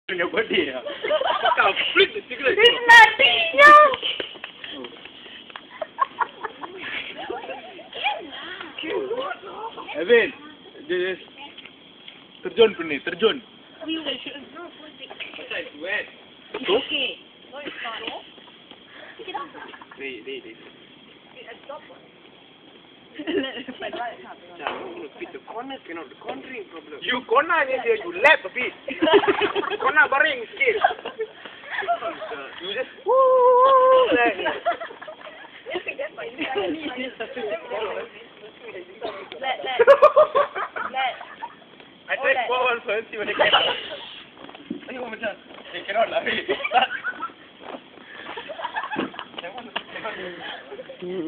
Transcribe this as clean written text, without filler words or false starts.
Your body. Kau flip the cigarette. Nantinya. Evan, just terjun puni, terjun. Wet. Okay. No, it's not. Pick it up. Wait. Stop. Fit the corner cannot. The cornering problem. You corner ni dia, you lap a bit. Corner baring sikit. You just woo. Let. I tried forward first, you will get. Ayo macam, cannot lah.